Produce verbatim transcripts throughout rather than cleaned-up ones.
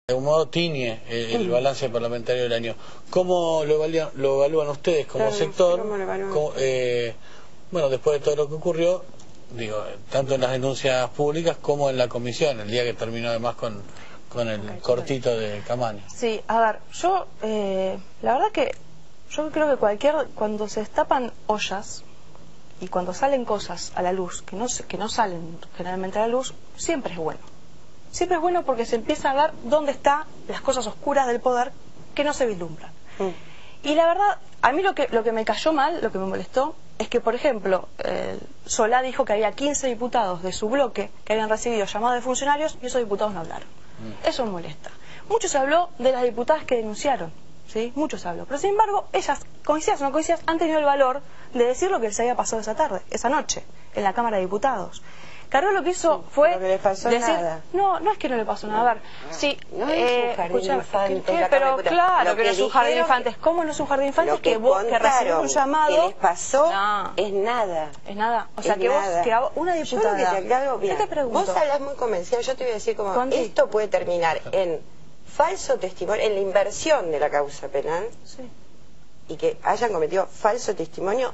De un modo tiñe el, el balance parlamentario del año. ¿Cómo lo evalúan, lo evalúan ustedes como claro, sector? ¿cómo lo evalúan? Como, eh, bueno, después de todo lo que ocurrió, digo, tanto en las denuncias públicas como en la comisión, el día que terminó además con, con el okay, cortito de Camaño. Sí, a ver, yo, eh, la verdad que yo creo que cualquier, cuando se destapan ollas y cuando salen cosas a la luz que no, que no salen generalmente a la luz, siempre es bueno. Siempre es bueno porque se empieza a ver dónde están las cosas oscuras del poder que no se vislumbran. Mm. Y la verdad, a mí lo que, lo que me cayó mal, lo que me molestó, es que, por ejemplo, eh, Solá dijo que había quince diputados de su bloque que habían recibido llamados de funcionarios y esos diputados no hablaron. Mm. Eso me molesta. Mucho se habló de las diputadas que denunciaron, ¿sí? Mucho se habló. Pero, sin embargo, ellas, coincidas o no coincidas, han tenido el valor de decir lo que les había pasado esa tarde, esa noche, en la Cámara de Diputados. Carol lo que hizo fue no le pasó decir, nada. no, no es que no le pasó nada. A ver, sí, no eh, es un jardín de infantes, ¿qué, qué? Pero claro que no es un jardín de infantes. ¿Cómo no es un jardín de infantes? Que, que vos que recibís un llamado que les pasó no, es nada. Es nada. O sea, es que vos, nada. que una diputada. Yo lo que te aclaro, mira, ¿qué te pregunto? vos hablas muy convencida, yo te voy a decir como ¿Cuándo? Esto puede terminar en falso testimonio, en la inversión de la causa penal, sí, y que hayan cometido falso testimonio.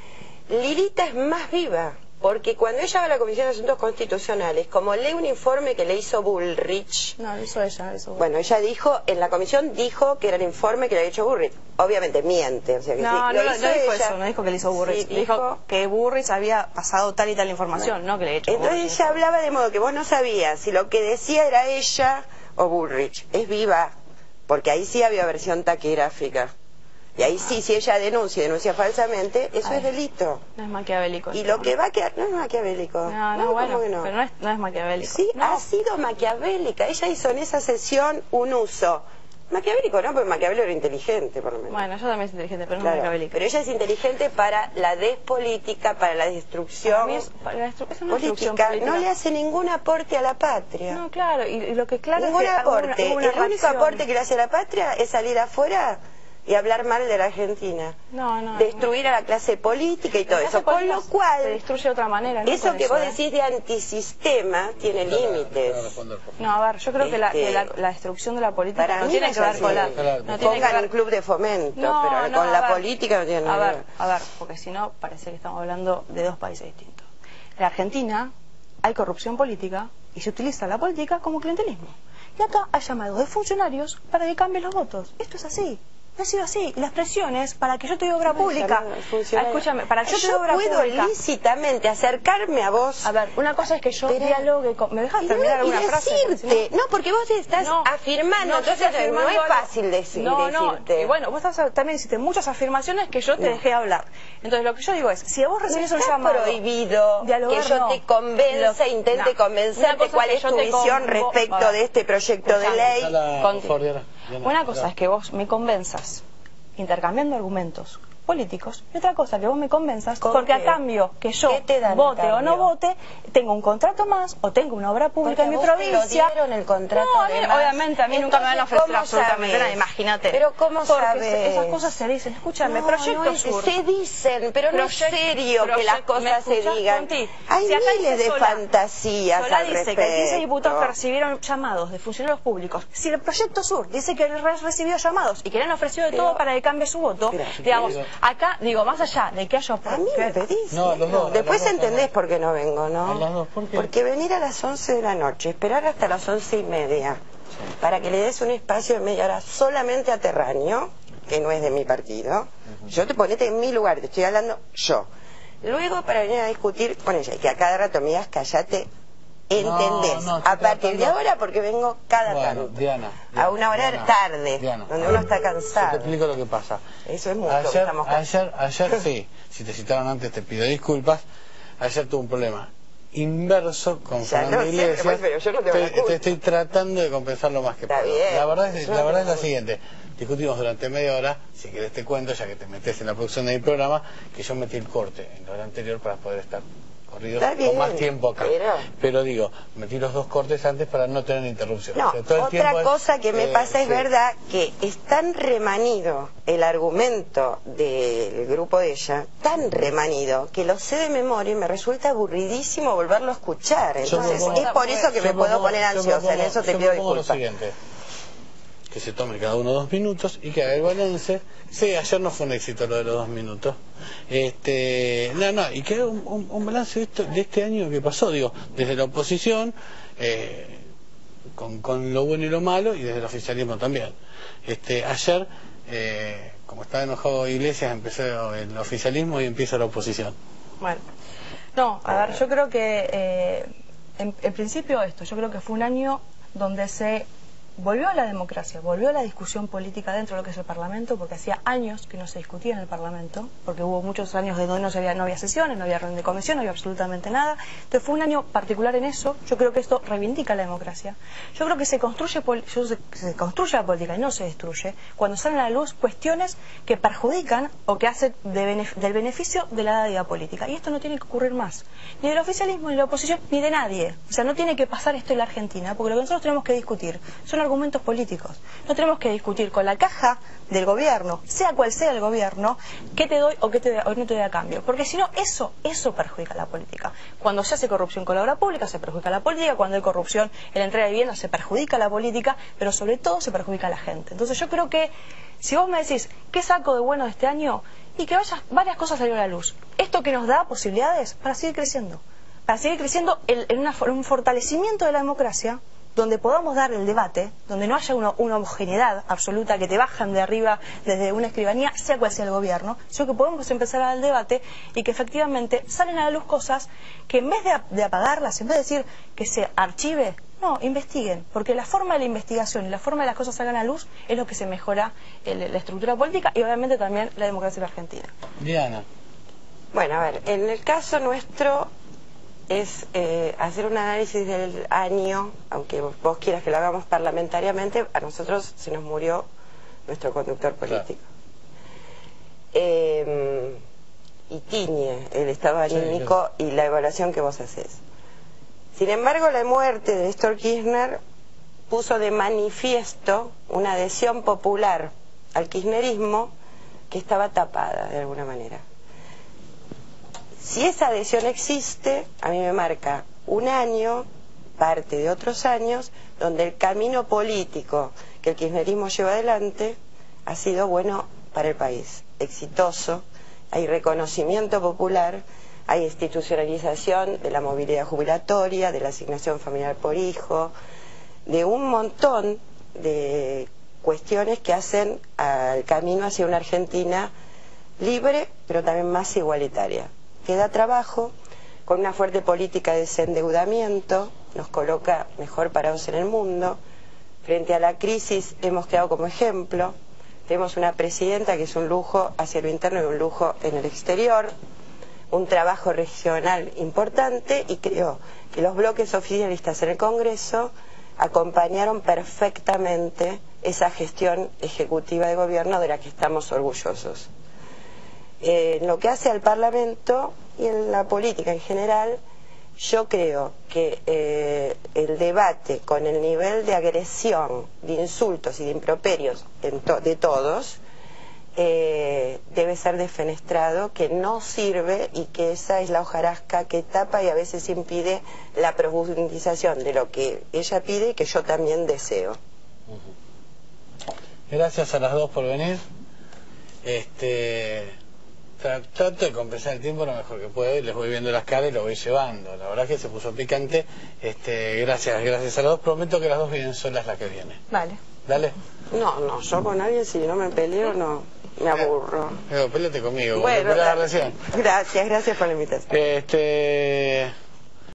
Lilita es más viva. Porque cuando ella va a la Comisión de Asuntos Constitucionales, como lee un informe que le hizo Bullrich... No, lo hizo ella, eso. Bueno, ella dijo, en la comisión dijo que era el informe que le había hecho Bullrich. Obviamente miente. O sea que no, sí, no, lo no, hizo no dijo ella. eso, no dijo que le hizo Bullrich. Sí, dijo, dijo que Bullrich había pasado tal y tal información, no, no que le había hecho Entonces Bullrich. ella hablaba de modo que vos no sabías si lo que decía era ella o Bullrich. Es viva, porque ahí sí había versión taquigráfica. Y ahí sí, si ella denuncia y denuncia falsamente, eso Ay, es delito. No es maquiavélico. Y lo que va a quedar, no es maquiavélico. No, no, no bueno, no? pero no es, no es maquiavélico. Sí, no. ha sido maquiavélica. Ella hizo en esa sesión un uso. Maquiavélico no, porque Maquiavelo era inteligente, por lo menos. Bueno, yo también soy inteligente, pero no claro, es maquiavélico. Pero ella es inteligente para la despolítica, para la destrucción es, para la destru es una política. política. No le hace ningún aporte a la patria. No, claro, y, y lo que claro ningún es que aporte. Una, una el único aporte que le hace a la patria es salir afuera y hablar mal de la Argentina, no, no, destruir no. a la clase política y todo la eso, con lo cual se destruye de otra manera, ¿no? eso que eso, vos ¿eh? decís de antisistema tiene límites. No, a ver, yo creo este, que, la, que la, la destrucción de la política para no tiene que ver con la... Claro. No tiene pongan que ver... un club de fomento, no, pero no, con la ver, política no tiene nada a que ver. ver. A ver, porque si no parece que estamos hablando de dos países distintos. En Argentina hay corrupción política y se utiliza la política como clientelismo. Y acá hay llamados de funcionarios para que cambien los votos. Esto es así. No ha sido así. Y las presiones para que yo te dé obra pública. Escúchame, para que yo te dé obra puedo pública. lícitamente acercarme a vos. A ver, una cosa es que yo pero, dialogue con... ¿Me dejas terminar alguna y frase? decirte, si no, no, porque vos estás no, afirmando, no, entonces afirmando no es algo. fácil decir, no, decirte. No, y bueno, vos estás, también hiciste muchas afirmaciones que yo te no. dejé hablar. Entonces lo que yo digo es, si vos recibís no un está llamado... prohibido dialogar, que yo no. te convenza, Lo, intente no. convencerte cuál es tu visión respecto de este proyecto de ley. Una cosa es que vos me convenzas intercambiando argumentos políticos y otra cosa que vos me convenzas porque qué? a cambio que yo vote o no vote tengo un contrato más o tengo una obra pública porque en mi provincia. Te lo dieron el contrato no, a mí, de más. obviamente a mí Entonces, nunca me van a ofrecer ¿cómo absolutamente sabes? nada, imagínate. Pero cómo porque sabes? esas cosas se dicen, escúchame, no, Proyecto no es, Sur. Se dicen, pero no es serio que las cosas se digan. Conti? Hay si miles de Solá, fantasías Solá al dice respecto. que hay quince diputados que recibieron llamados de funcionarios públicos. Si el Proyecto Sur dice que han recibido llamados y que le han ofrecido de pero, todo para que cambie su voto, pero, digamos, pero, acá, digo, más allá de que haya... A mí me pedís. No, los dos, después los dos, entendés no. por qué no vengo, ¿no? Dos, ¿por qué? Porque venir a las once de la noche, esperar hasta las once y media, sí. para que le des un espacio de media hora solamente a Terraño, que no es de mi partido, uh-huh. yo te ponete en mi lugar, te estoy hablando yo. Luego para venir a discutir con ella, y que a cada rato me digas, callate, entendés. No, no, a partir de ahora, porque vengo cada bueno, tanto. Diana, Diana, a una hora Diana, tarde, Diana, donde uno está cansado. Yo te explico lo que pasa. Eso es mucho. Ayer, estamos ayer, ayer sí, si te citaron antes te pido disculpas. Ayer tuve un problema inverso con Fernando Iglesias. Pues, pero yo no te, te, te estoy tratando de compensar lo más que está puedo. Bien, la verdad es, la, no verdad es la siguiente. Discutimos durante media hora, si querés te cuento, ya que te metes en la producción de mi programa, que yo metí el corte en la hora anterior para poder estar corridos con más tiempo acá. Pero... pero digo, metí los dos cortes antes para no tener interrupción. No, o sea, todo el otra cosa es, que me eh, pasa es sí. verdad que es tan remanido el argumento del grupo de ella, tan remanido, que lo sé de memoria y me resulta aburridísimo volverlo a escuchar. Entonces, propongo, es por eso que me puedo propongo, poner ansiosa, propongo, en eso te yo pido propongo disculpas. Lo siguiente. que se tome cada uno dos minutos y que haga el balance. Sí, ayer no fue un éxito lo de los dos minutos. Este, no, no, y que haga un, un, un balance de, esto, de este año que pasó, digo, desde la oposición, eh, con, con lo bueno y lo malo, y desde el oficialismo también. Este, ayer, eh, como estaba enojado Iglesias, empezó el oficialismo y empieza la oposición. Bueno, no, a ver, yo creo que, eh, en, en principio esto, yo creo que fue un año donde se volvió a la democracia, volvió a la discusión política dentro de lo que es el Parlamento, porque hacía años que no se discutía en el Parlamento, porque hubo muchos años de donde no, se había, no había sesiones, no había reunión de comisión, no había absolutamente nada. Entonces fue un año particular en eso. Yo creo que esto reivindica la democracia. Yo creo que se construye, se, se construye la política y no se destruye cuando salen a la luz cuestiones que perjudican o que hacen de benef del beneficio de la vida política. Y esto no tiene que ocurrir más, ni del oficialismo, ni de la oposición, ni de nadie. O sea, no tiene que pasar esto en la Argentina, porque lo que nosotros tenemos que discutir son argumentos políticos. No tenemos que discutir con la caja del gobierno, sea cual sea el gobierno, qué te doy o qué te, o no te doy a cambio. Porque si no, eso eso perjudica la política. Cuando se hace corrupción con la obra pública, se perjudica la política. Cuando hay corrupción en la entrega de vivienda, se perjudica la política, pero sobre todo se perjudica a la gente. Entonces yo creo que, si vos me decís, ¿qué saco de bueno de este año? Y que vayas, varias cosas salieron a la luz. Esto que nos da posibilidades para seguir creciendo. Para seguir creciendo en, en una, un fortalecimiento de la democracia, donde podamos dar el debate, donde no haya una, una homogeneidad absoluta que te bajan de arriba desde una escribanía, sea cual sea el gobierno, sino que podemos empezar a dar el debate y que efectivamente salen a la luz cosas que en vez de, de apagarlas, en vez de decir que se archive, no, investiguen, porque la forma de la investigación y la forma de las cosas salgan a la luz es lo que se mejora el, la estructura política y obviamente también la democracia en la Argentina. Diana. Bueno, a ver, en el caso nuestro es eh, hacer un análisis del año, aunque vos quieras que lo hagamos parlamentariamente, a nosotros se nos murió nuestro conductor político. Claro. Eh, y tiñe el estado anímico sí, sí. y la evaluación que vos haces. Sin embargo, la muerte de Néstor Kirchner puso de manifiesto una adhesión popular al kirchnerismo que estaba tapada de alguna manera. Si esa adhesión existe, a mí me marca un año, parte de otros años, donde el camino político que el kirchnerismo lleva adelante ha sido bueno para el país, exitoso, hay reconocimiento popular, hay institucionalización de la movilidad jubilatoria, de la asignación familiar por hijo, de un montón de cuestiones que hacen al camino hacia una Argentina libre, pero también más igualitaria. Que da trabajo, con una fuerte política de desendeudamiento, nos coloca mejor parados en el mundo. Frente a la crisis hemos quedado como ejemplo. Tenemos una presidenta que es un lujo hacia lo interno y un lujo en el exterior, un trabajo regional importante, y creo que los bloques oficialistas en el Congreso acompañaron perfectamente esa gestión ejecutiva de gobierno de la que estamos orgullosos. Eh, en lo que hace al Parlamento y en la política en general, yo creo que eh, el debate con el nivel de agresión, de insultos y de improperios en to de todos eh, debe ser defenestrado, que no sirve y que esa es la hojarasca que tapa y a veces impide la profundización de lo que ella pide y que yo también deseo. Gracias a las dos por venir. Este... Trato de compensar el tiempo lo mejor que puedo y les voy viendo las caras y lo voy llevando. La verdad que se puso picante. Este, gracias, gracias a las dos. Prometo que las dos vienen solas la que viene. Vale. Dale. No, no, yo con alguien si no me peleo no, me aburro. Eh, pélate conmigo. Bueno, la recién. Gracias, gracias por la invitación. Este...